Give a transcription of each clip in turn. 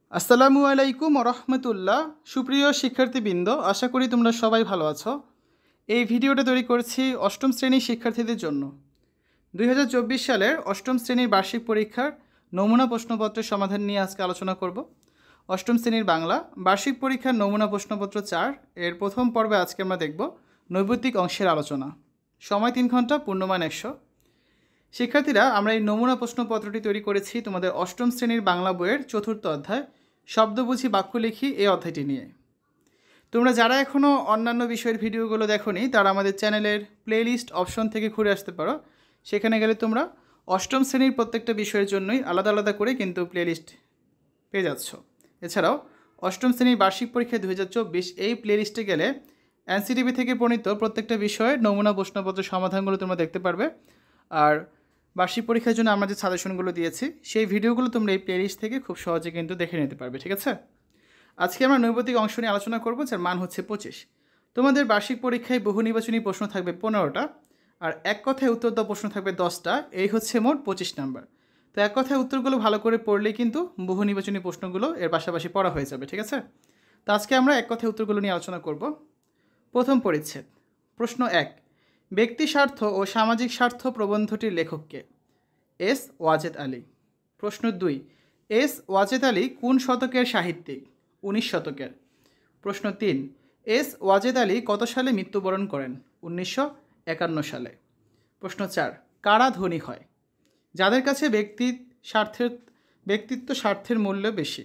আসসালামু আলাইকুম রহমতুল্লাহ। সুপ্রিয় শিক্ষার্থীবৃন্দ, আশা করি তোমরা সবাই ভালো আছো। এই ভিডিওটা তৈরি করেছি অষ্টম শ্রেণীর শিক্ষার্থীদের জন্য। 2024 সালের অষ্টম শ্রেণীর বার্ষিক পরীক্ষার নমুনা প্রশ্নপত্রের সমাধান নিয়ে আজকে আলোচনা করব। অষ্টম শ্রেণীর বাংলা বার্ষিক পরীক্ষার নমুনা প্রশ্নপত্র 4 এর প্রথম পর্বে আজকে আমরা দেখব নৈর্ব্যক্তিক অংশের আলোচনা। সময় 3 ঘন্টা, পূর্ণমান 100। শিক্ষার্থীরা, আমরা এই নমুনা প্রশ্নপত্রটি তৈরি করেছি তোমাদের অষ্টম শ্রেণীর বাংলা বইয়ের 4র্থ অধ্যায় শব্দ বুঝি বাক্য লিখি এই অধ্যায়টি নিয়ে। তোমরা যারা এখনও অন্যান্য বিষয়ের ভিডিওগুলো দেখোনি তারা আমাদের চ্যানেলের প্লেলিস্ট অপশন থেকে ঘুরে আসতে পারো। সেখানে গেলে তোমরা অষ্টম শ্রেণীর প্রত্যেকটা বিষয়ের জন্যই আলাদা আলাদা করে কিন্তু প্লেলিস্ট পেয়ে যাচ্ছ। এছাড়াও অষ্টম শ্রেণীর বার্ষিক পরীক্ষা 2024 এই প্লেলিস্টে গেলে এনসিটিভি থেকে প্রণীত প্রত্যেকটা বিষয়ের নমুনা প্রশ্নপত্রের সমাধানগুলো তোমরা দেখতে পারবে। আর বার্ষিক পরীক্ষার জন্য আমরা যে সাজেশনগুলো দিয়েছি সেই ভিডিওগুলো তোমরা এই প্লেলিস্ট থেকে খুব সহজে কিন্তু দেখে নিতে পারবে। ঠিক আছে, আজকে আমরা নৈর্ব্যক্তিক অংশ নিয়ে আলোচনা করব, যার মান হচ্ছে 25। তোমাদের বার্ষিক পরীক্ষায় বহু নির্বাচনী প্রশ্ন থাকবে 15টা, আর এক কথায় উত্তর দেওয়া প্রশ্ন থাকবে 10টা। এই হচ্ছে মোট 25 নাম্বার। তো এক কথায় উত্তরগুলো ভালো করে পড়লেই কিন্তু বহু নির্বাচনী প্রশ্নগুলো এর পাশাপাশি পড়া হয়ে যাবে। ঠিক আছে, তো আজকে আমরা এক কথায় উত্তরগুলো নিয়ে আলোচনা করব। প্রথম পরিচ্ছেদ, প্রশ্ন 1, ব্যক্তি স্বার্থ ও সামাজিক স্বার্থ প্রবন্ধটির লেখককে? এস ওয়াজেদ আলী। প্রশ্ন 2, এস ওয়াজেদ আলী কোন শতকের সাহিত্যিক? 19 শতকের। প্রশ্ন 3, এস ওয়াজেদ আলী কত সালে মৃত্যুবরণ করেন? 1951 সালে। প্রশ্ন 4, কারা ধনী হয়? যাদের কাছে ব্যক্তিত্ব স্বার্থের মূল্য বেশি।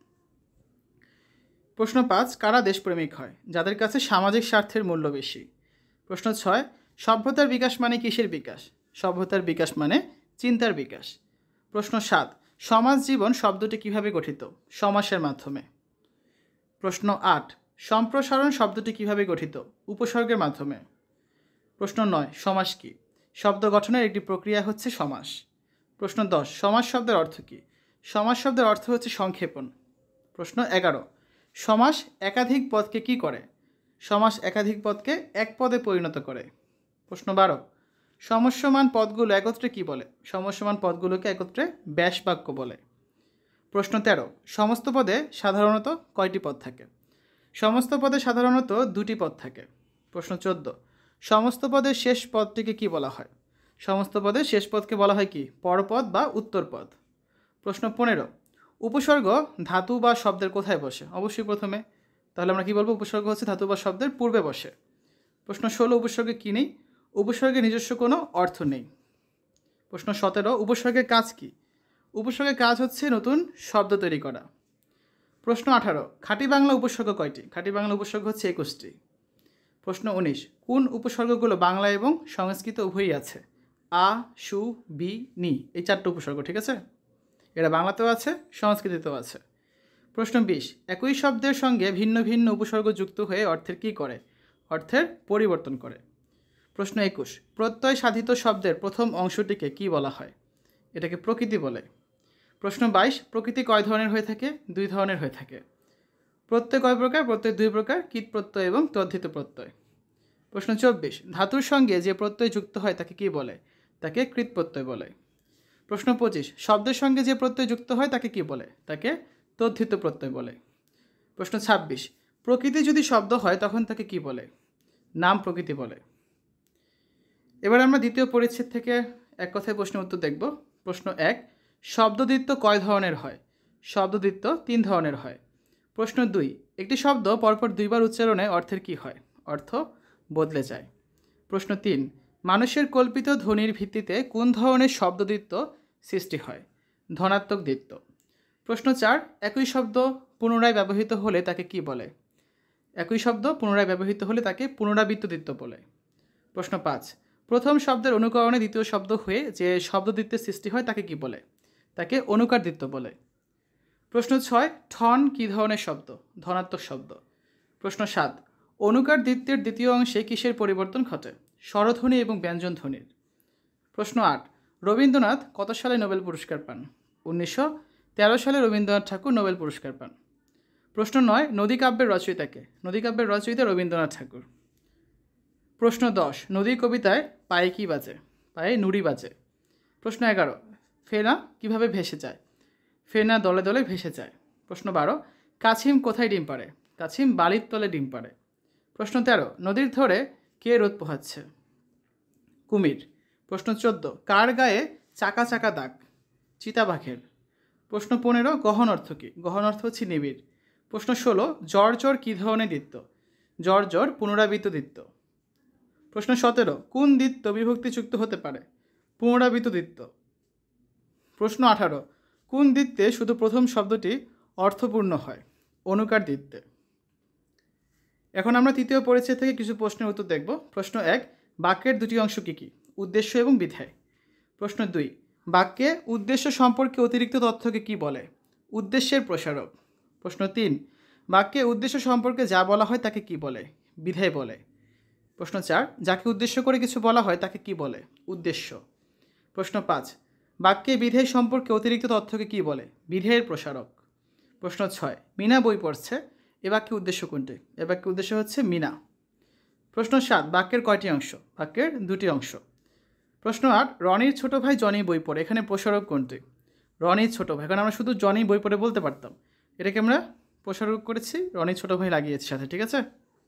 প্রশ্ন 5, কারা দেশপ্রেমিক হয়? যাদের কাছে সামাজিক স্বার্থের মূল্য বেশি। প্রশ্ন 6, সভ্যতার বিকাশ মানে কিসের বিকাশ? সভ্যতার বিকাশ মানে চিন্তার বিকাশ। প্রশ্ন 7, সমাজ জীবন শব্দটি কিভাবে গঠিত? সমাসের মাধ্যমে। প্রশ্ন 8, সম্প্রসারণ শব্দটি কিভাবে গঠিত? উপসর্গের মাধ্যমে। প্রশ্ন 9, সমাস কি? শব্দ গঠনের একটি প্রক্রিয়া হচ্ছে সমাস। প্রশ্ন 10, সমাস শব্দের অর্থ কী? সমাস শব্দের অর্থ হচ্ছে সংক্ষেপণ। প্রশ্ন 11, সমাস একাধিক পদকে কি করে? সমাস একাধিক পদকে এক পদে পরিণত করে। প্রশ্ন 12, সমস্যমান পদগুলো একত্রে কি বলে? সমস্যমান পদগুলোকে একত্রে ব্যাস বাক্য বলে। প্রশ্ন 13, সমস্ত পদে সাধারণত কয়টি পদ থাকে? সমস্ত পদে সাধারণত 2টি পদ থাকে। প্রশ্ন 14, সমস্ত পদের শেষ পদটিকে কি বলা হয়? সমস্ত পদের শেষ পদকে বলা হয় কি? পরপদ বা উত্তরপদ। প্রশ্ন 15, উপসর্গ ধাতু বা শব্দের কোথায় বসে? অবশ্যই প্রথমে। তাহলে আমরা কি বলবো? উপসর্গ হচ্ছে ধাতু বা শব্দের পূর্বে বসে। প্রশ্ন 16, উপসর্গে কী নেই? উপসর্গের নিজস্ব কোনো অর্থ নেই। প্রশ্ন 17, উপসর্গের কাজ কি? উপসর্গের কাজ হচ্ছে নতুন শব্দ তৈরি করা। প্রশ্ন 18, খাঁটি বাংলা উপসর্গ কয়টি? খাঁটি বাংলা উপসর্গ হচ্ছে 21টি। প্রশ্ন 19, কোন উপসর্গগুলো বাংলা এবং সংস্কৃত উভয়ই আছে? আ, সু, বি, নি, এই 4টে উপসর্গ। ঠিক আছে, এরা বাংলাতেও আছে, সংস্কৃতিতেও আছে। প্রশ্ন 20, একই শব্দের সঙ্গে ভিন্ন ভিন্ন উপসর্গ যুক্ত হয়ে অর্থের কী করে? অর্থের পরিবর্তন করে। প্রশ্ন 21, প্রত্যয় সাধিত শব্দের প্রথম অংশটিকে কি বলা হয়? এটাকে প্রকৃতি বলে। প্রশ্ন 22, প্রকৃতি কয় ধরনের হয়ে থাকে? 2 ধরনের হয়ে থাকে। প্রত্যয় কয় প্রকার? প্রত্যয় 2 প্রকার, কীট প্রত্যয় এবং তদ্ধিত প্রত্যয়। প্রশ্ন 24, ধাতুর সঙ্গে যে প্রত্যয় যুক্ত হয় তাকে কি বলে? তাকে কৃৎ প্রত্যয় বলে। প্রশ্ন 25, শব্দের সঙ্গে যে প্রত্যয় যুক্ত হয় তাকে কি বলে? তাকে তদ্ধিত প্রত্যয় বলে। প্রশ্ন 26, প্রকৃতি যদি শব্দ হয় তখন তাকে কি বলে? নাম প্রকৃতি বলে। এবার আমরা দ্বিতীয় পরিচ্ছেদ থেকে এক কথায় প্রশ্নের উত্তর দেখব। প্রশ্ন 1, শব্দদ্বিত্ব কয় ধরনের হয়? শব্দদ্বিত্ব 3 ধরনের হয়। প্রশ্ন 2, একটি শব্দ পরপর 2বার উচ্চারণে অর্থের কি হয়? অর্থ বদলে যায়। প্রশ্ন 3, মানুষের কল্পিত ধ্বনির ভিত্তিতে কোন ধরনের শব্দদ্বিত্ব সৃষ্টি হয়? ধনাত্মক দ্বিত্ব। প্রশ্ন 4, একই শব্দ পুনরায় ব্যবহৃত হলে তাকে কি বলে? একই শব্দ পুনরায় ব্যবহৃত হলে তাকে পুনরাবৃত্ত দ্বিত্ব বলে। প্রশ্ন 5, প্রথম শব্দের অনুকরণে দ্বিতীয় শব্দ হয়ে যে শব্দদ্বিত্বের সৃষ্টি হয় তাকে কি বলে? তাকে অনুকার দ্বিত্ব বলে। প্রশ্ন 6, ঠন কী ধরনের শব্দ? ধনাত্মক শব্দ। প্রশ্ন 7, অনুকার দ্বিত্বের দ্বিতীয় অংশে কিসের পরিবর্তন ঘটে? স্বরধ্বনি এবং ব্যঞ্জনধ্বনির। প্রশ্ন 8, রবীন্দ্রনাথ কত সালে নোবেল পুরস্কার পান? 1913 সালে রবীন্দ্রনাথ ঠাকুর নোবেল পুরস্কার পান। প্রশ্ন 9, নদী কাব্যের রচয়িতাকে? নদী কাব্যের রচয়িতা রবীন্দ্রনাথ ঠাকুর। প্রশ্ন 10, নদীর কবিতায় পায়ে কি বাজে? পায়ে নুড়ি বাজে। প্রশ্ন 11, ফেনা কিভাবে ভেসে যায়? ফেনা দলে দলে ভেসে যায়। প্রশ্ন 12, কাছিম কোথায় ডিম পাড়ে? কাছিম বালির তলে ডিম পাড়ে। প্রশ্ন 13, নদীর ধরে কে রোদ পোহাচ্ছে? কুমির। প্রশ্ন 14, কার গায়ে চাকা চাকা দাগ? চিতাবাঘের। প্রশ্ন 15, গহন অর্থ কী? গহন অর্থ হচ্ছে নিবিড়। প্রশ্ন 16, জ্বর জ্বর কী ধরনের দ্বিত্ব? জ্বর জ্বর পুনরাবৃত্ত দ্বিত্ব। প্রশ্ন 17, কোন দ্বিত্ব বিভক্তিযুক্ত হতে পারে? পুনরাবৃত্ত দ্বিত্ব। প্রশ্ন 18, কোন দ্বিত্বে শুধু প্রথম শব্দটি অর্থপূর্ণ হয়? অনুকার দ্বিত্বে। এখন আমরা তৃতীয় পরিচ্ছেদ থেকে কিছু প্রশ্নের উত্তর দেখব। প্রশ্ন 1, বাক্যের দুটি অংশ কী কী? উদ্দেশ্য এবং বিধেয়। প্রশ্ন 2, বাক্যে উদ্দেশ্য সম্পর্কে অতিরিক্ত তথ্যকে কী বলে? উদ্দেশ্যের প্রসারক। প্রশ্ন 3, বাক্যে উদ্দেশ্য সম্পর্কে যা বলা হয় তাকে কী বলে? বিধেয় বলে। প্রশ্ন 4, যাকে উদ্দেশ্য করে কিছু বলা হয় তাকে কী বলে? উদ্দেশ্য। প্রশ্ন 5, বাক্যে বিধেয় সম্পর্কে অতিরিক্ত তথ্যকে কী বলে? বিধেয়ের প্রসারক। প্রশ্ন 6, মিনা বই পড়ছে, এ বাক্যে উদ্দেশ্য কোনটি? এ বাক্যে উদ্দেশ্য হচ্ছে মিনা। প্রশ্ন 7, বাক্যের কয়টি অংশ? বাক্যের দুটি অংশ। প্রশ্ন 8, রনির ছোট ভাই জনি বই পড়ে, এখানে প্রসারক কোনটি? রনির ছোট ভাই। এখন আমরা শুধু জনি বই পড়ে বলতে পারতাম, এটাকে আমরা প্রসারক করেছি, রনির ছোট ভাই লাগিয়েছি সাথে, ঠিক আছে?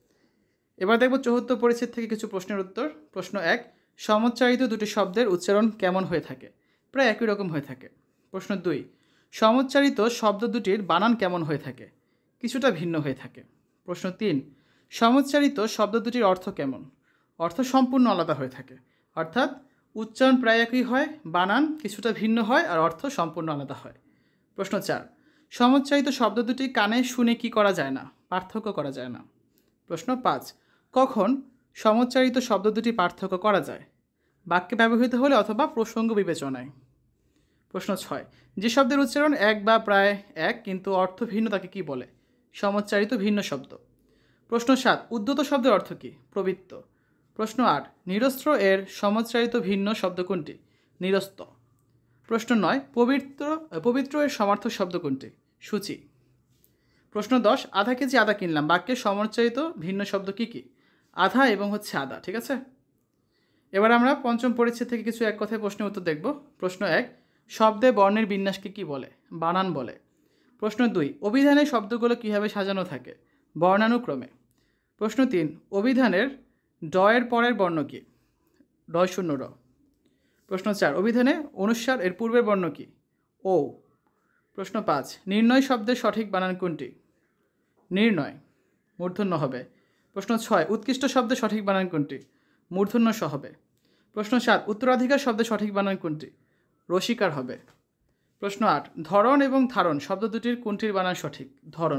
এবার দেখব চতুর্থ পরিচ্ছেদ থেকে কিছু প্রশ্নের উত্তর। প্রশ্ন 1, সমুচ্চারিত দুটি শব্দের উচ্চারণ কেমন হয়ে থাকে? প্রায় একই রকম হয়ে থাকে। প্রশ্ন 2, সমুচ্চারিত শব্দ দুটির বানান কেমন হয়ে থাকে? কিছুটা ভিন্ন হয়ে থাকে। প্রশ্ন 3, সমুচ্চারিত শব্দ দুটির অর্থ কেমন? অর্থ সম্পূর্ণ আলাদা হয়ে থাকে, অর্থাৎ উচ্চারণ প্রায় একই হয়, বানান কিছুটা ভিন্ন হয় আর অর্থ সম্পূর্ণ আলাদা হয়। প্রশ্ন 4, সমুচ্চারিত শব্দ দুটি কানে শুনে কি করা যায় না? পার্থক্য করা যায় না। প্রশ্ন 5, কখন সমুচ্চারিত শব্দ দুটি পার্থক্য করা যায়? বাক্যে ব্যবহৃত হলে অথবা প্রসঙ্গ বিবেচনায়। প্রশ্ন 6, যে শব্দের উচ্চারণ এক বা প্রায় এক কিন্তু অর্থ ভিন্ন তাকে কি বলে? সমুচ্চারিত ভিন্ন শব্দ। প্রশ্ন 7, উদ্যত শব্দের অর্থ কী? প্রবৃত্ত। প্রশ্ন 8, নিরস্ত্র এর সমুচ্চারিত ভিন্ন শব্দ কোনটি? নিরস্ত। প্রশ্ন 9, পবিত্র এর সমার্থক শব্দ কোনটি? সূচি। প্রশ্ন 10, আধা কেজি আদা কিনলাম, বাক্যের সমুচ্চারিত ভিন্ন শব্দ কী কী? আধা এবং হচ্ছে আদা, ঠিক আছে? এবার আমরা পঞ্চম পরিচ্ছেদ থেকে কিছু এক কথায় প্রশ্নের উত্তর দেখব। প্রশ্ন 1, শব্দে বর্ণের বিন্যাসকে কী বলে? বানান বলে। প্রশ্ন 2, অভিধানে শব্দগুলো কীভাবে সাজানো থাকে? বর্ণানুক্রমে। প্রশ্ন 3, অভিধানের ড এর পরের বর্ণ কী? ড শূন্য র। প্রশ্ন 4, অভিধানে অনুস্বার এর পূর্বের বর্ণ কী? ও। প্রশ্ন 5, নির্ণয় শব্দের সঠিক বানান কোনটি? নির্ণয়, মূর্ধন্য হবে। প্রশ্ন 6, উৎকৃষ্ট শব্দের সঠিক বানান কোনটি? মূর্ধন্য স হবে। প্রশ্ন 7, উত্তরাধিকার শব্দের সঠিক বানান কোনটি? রসিকার হবে। প্রশ্ন 8, ধরন এবং ধারণ শব্দ দুটির কোনটির বানান সঠিক? ধরন।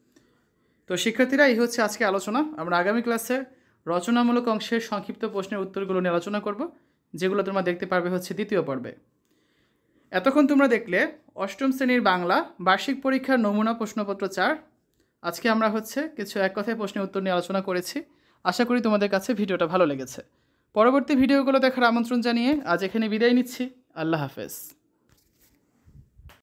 তো শিক্ষার্থীরা, এই হচ্ছে আজকে আলোচনা। আমরা আগামী ক্লাসে রচনামূলক অংশের সংক্ষিপ্ত প্রশ্নের উত্তরগুলো নিয়ে আলোচনা করব, যেগুলো তোমরা দেখতে পারবে হচ্ছে দ্বিতীয় পর্বে। এতক্ষণ তোমরা দেখলে অষ্টম শ্রেণীর বাংলা বার্ষিক পরীক্ষার নমুনা প্রশ্নপত্র 4। আজকে আমরা হচ্ছে কিছু এক কথায় প্রশ্নের উত্তর নিয়ে আলোচনা করেছি। আশা করি তোমাদের কাছে ভিডিওটা ভালো লেগেছে। পরবর্তী ভিডিওগুলো দেখার আমন্ত্রণ জানিয়ে আজ এখানে বিদায় নিচ্ছি। আল্লাহ হাফেজ।